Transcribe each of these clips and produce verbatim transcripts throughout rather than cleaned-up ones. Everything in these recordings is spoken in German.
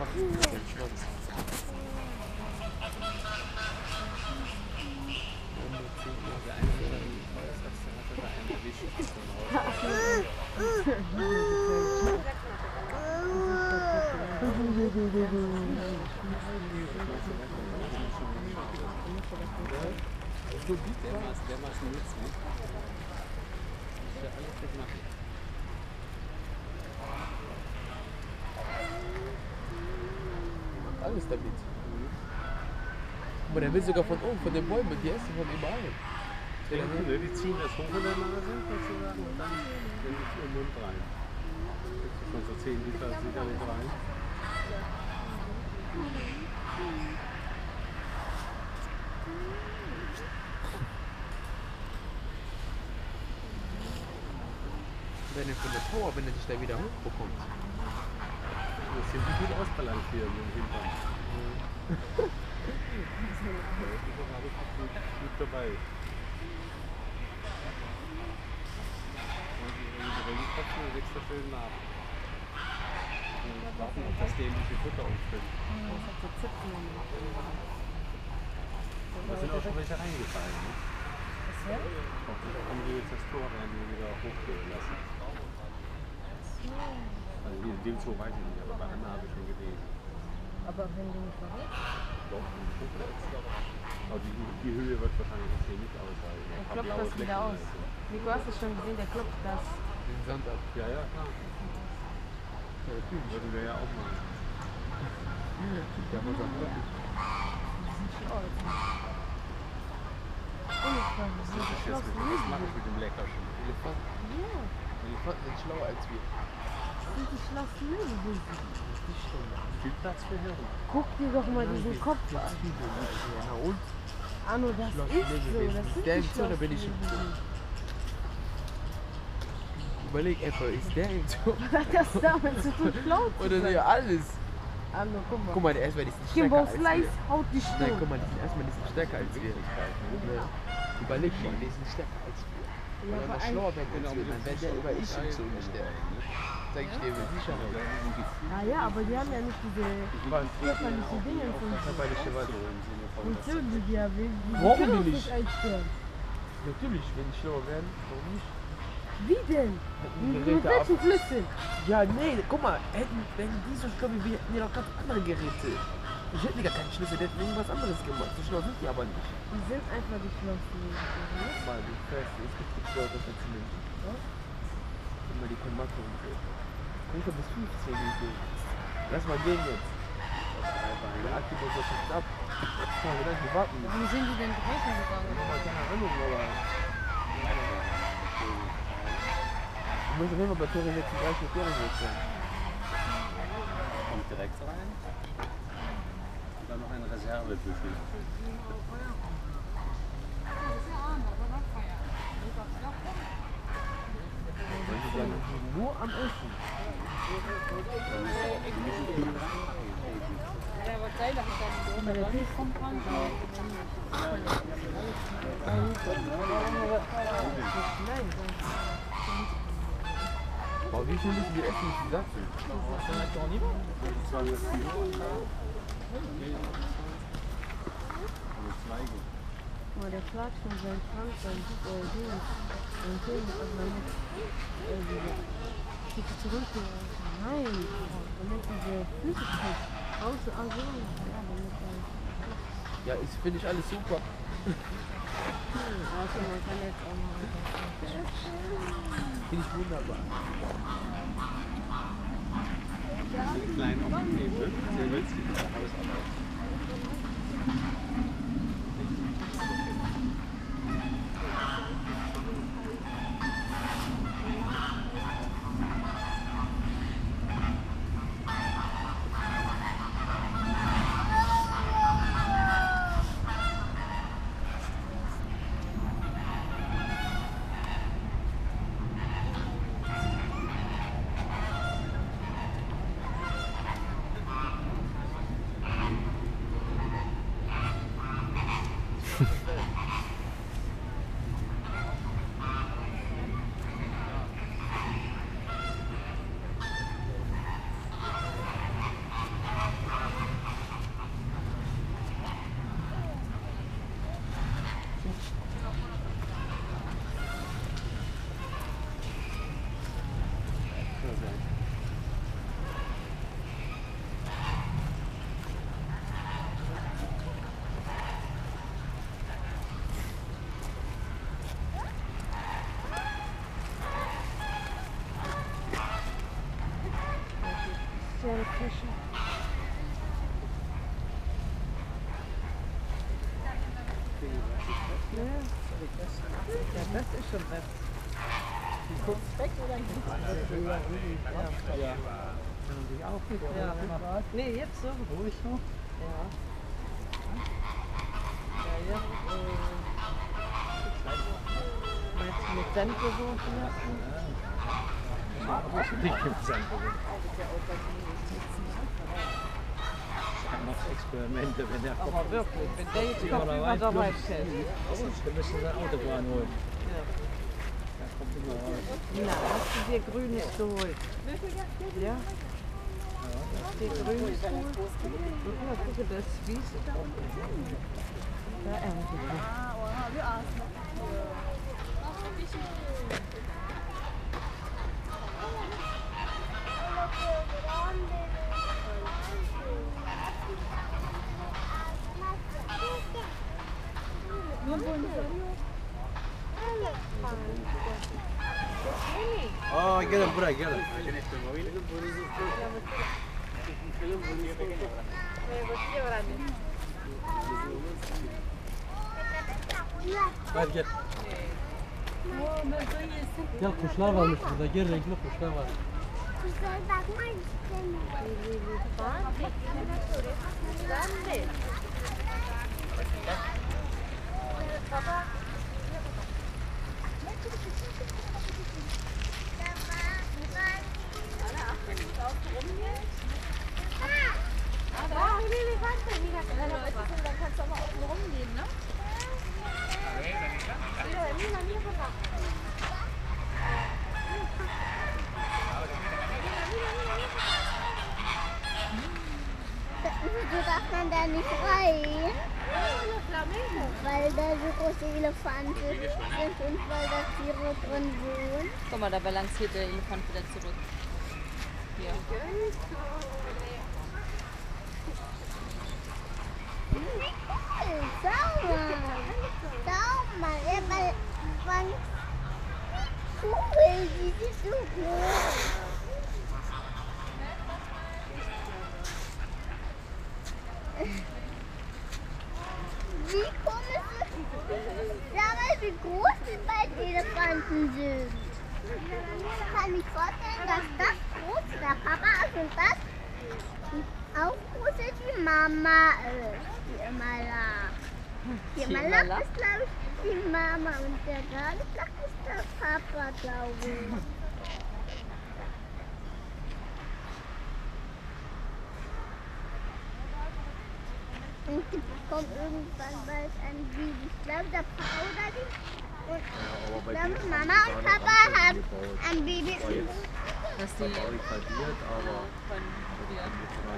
So geht dermaßen, dermaßen nützlich. Das ist ja alles das machen. Alles damit. Aber der will sogar von oben, von den Bäumen, die essen von überall. Ja, ne, die ziehen das hoch in der Nase sozusagen und dann in den Mund rein. Jetzt ist schon so zehn Liter sicherlich rein. Wenn er von der Power, wenn er sich da wieder hochbekommt. Das sind die gut ausbalancieren im Hintern. Ja. gut, gut dabei. Und wenn die Regenkopf, dann wächst er schön nach. Und warten auf das dämliche Futter aufstellen. Da sind auch schon welche reingefallen. Ne? Was denn? Haben die jetzt das Tor werden die wieder hochgelassen. Also in dem Zoo weiß ich nicht, aber bei anderen habe ich schon gelesen. Aber wenn du nicht verrückt? Doch, ein Flugplatz. Aber die, die Höhe wird wahrscheinlich jetzt hier nicht ausreichen. Er klopft das wieder aus. Nico, hast du schon gesehen, der klopft das. Den Sand ab. Ja, ja, klar. Ja, natürlich. Würden wir ja auch machen. Ja, muss auch wirklich. Die sind schlau jetzt. Elefanten Was sind mache ich jetzt geschlossen. mit, was mache ich mit dem Leckerchen? Elefanten. Ja, Elefanten sind schlauer als wir. das sind die schlauesten Lebewesen. Nicht schlimm. Viel Platz für Hirn. Guck dir doch mal diesen Kopf an. Na und? Anno, das ist so. Das sind Der die im Zoo, da bin ich. schlauesten Lebewesen. Überleg einfach, ist der im Zoo? Was hat das damit zu tun, schlau zu Oder sein? ja alles. Anno, guck mal. Guck mal, erstmal die sind stärker Kimbo als wir. Slice haut dich Nein, tot. guck mal, die sind erstmal die sind stärker als wir. Ne? Überleg mal, die sind stärker als wir. Wenn Ja, er aber noch ein- schlauer wäre als wir, dann wäre der über ich im Zoo gestellt. Sag ich dir mit Sicherheit. Ah ja, aber die haben ja nicht diese körperlichen Dinge von Körperliche was? Funktionen, die die haben. Die Warum können uns nicht? nicht einstellen. Natürlich, wenn die schlauer werden, warum nicht? Wie denn? Mit, mit Geräte ab. welchen Flüssen? Ja, nee, guck mal, hätten, wenn die so schlau wie wir, hätten die noch ganz andere Geräte. Ich hätte gar keinen Schlüssel, die hätten irgendwas anderes gemacht. So schlau sind die aber nicht. Die sind einfach die schlauesten Lebewesen. Guck mal, du fährst, es gibt nicht schlauer als die Menschen. Ja? Guck mal, die können Mathe und so. Guck mal, bis fünfzehn und so. Lass mal gehen jetzt. Der Akku muss jetzt nicht ab. Jetzt können wir nicht warten. Warum sind die denn draußen gegangen? Keine Ahnung, aber... Du musst auf jeden Fall bei Tore sechsunddreißig Ferien jetzt sein. Kommt direkt rein. Und dann noch ein Reservebüffel. Manche sagen, die sind nur am Essen. Aber der Fisch kommt ran. Boah, wie viel müssen wir essen, bis die satt sind? Oh, der klatscht mit seinem Schwanz, sein äh, Ding, sein Film, also man muss äh, diese Stücke zurück. Nein, damit diese Füße fest. Außer, also, ja, damit er. Ja, ist, finde ich alles super. Also, man kann jetzt auch mal Finde ich wunderbar. Die kleinen Optionen, ne? Sehr günstig. Alles anders. Ja, das ist schon recht. Kurz weg oder nicht? Ja. Haben die auch nicht Ja. gemacht? Nee, jetzt so. Ruhig so? Ja. Ja, jetzt, äh, meinst du mit Senf so schmecken? Aber ich nicht im Zentrum. Noch Experimente, wenn der Aber Kopf wirklich, wenn der jetzt Ja, kommt, da über weiß der bloß- Waldfest. Wir müssen eine Autobahn holen. Ja. Da kommt immer raus. Na, hast du dir Grünes geholt? Ja? Hast du dir Grünes geholt? Guck mal, guck mal, das Wiese da unten. Da erntet er. Oh, get him, Burak, get him. Hadi gel. Gel kuşlar varmış burada. Gel renkli kuşlar var. Güzel bakmak istemiyorum. Dann kannst du aber auch rumgehen, ne? Wieso darf man da nicht rein? Weil da so große Elefanten sind und weil da Tiere drin wohnen. Guck mal, da balanciert der Elefant wieder zurück. Hier. Hey, schau mal. Schau mal, er war von Vogel, die ist so groß. Wie komisch Sag mal, wie groß die beiden Elefanten sind. Ich kann mich vorstellen, dass das groß der Papa ist und das auch groß ist wie Mama ist, die immer lacht. Die immer immer lacht lacht? ist, glaube ich, die Mama und der gerade lacht ist der Papa, glaube ich. Und die kommt irgendwann bald ein Baby. Ich glaube, der Papa oder die. Und ich glaube, Mama und Papa haben ein Baby. Dass die Barrikadiert, aber von Julian.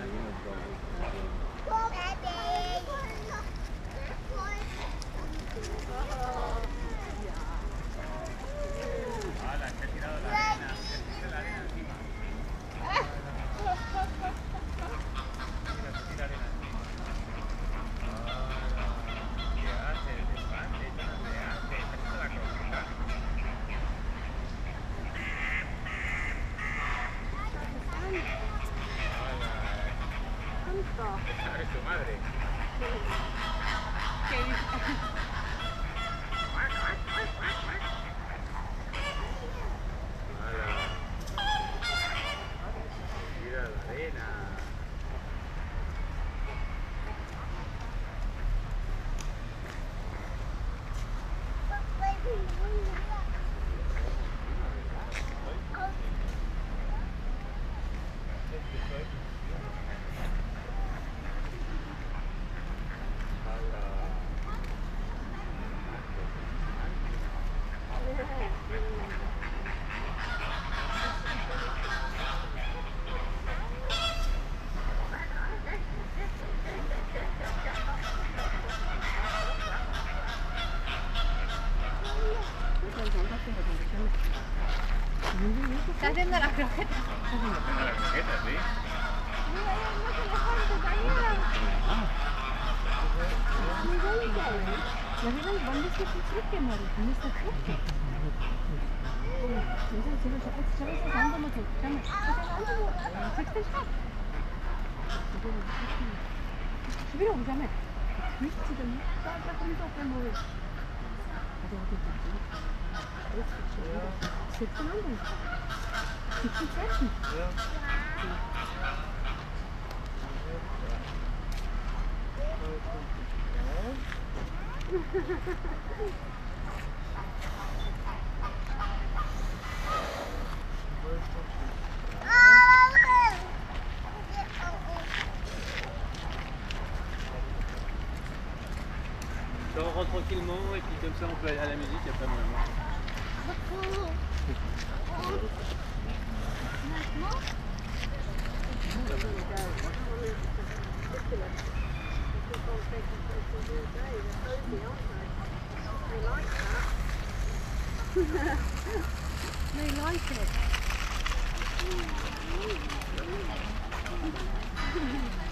Está haciendo las croquetas. Ja, wie lange, wann bist du schon zurückgehen, Mari? Du musst da zurückgehen. Oh, wir sind jetzt schon jetzt schon das andere Mal zurück. Schau mal, das ist ein anderes Mal. Sechs den Schraub. Schon wieder um, schau mal. Jetzt riecht sie dann nicht. Da, da kommt doch der Mari. C'est trop long. C'est tout facile. On rentre tranquillement et puis comme ça on peut aller à la musique après mon amour. They like it.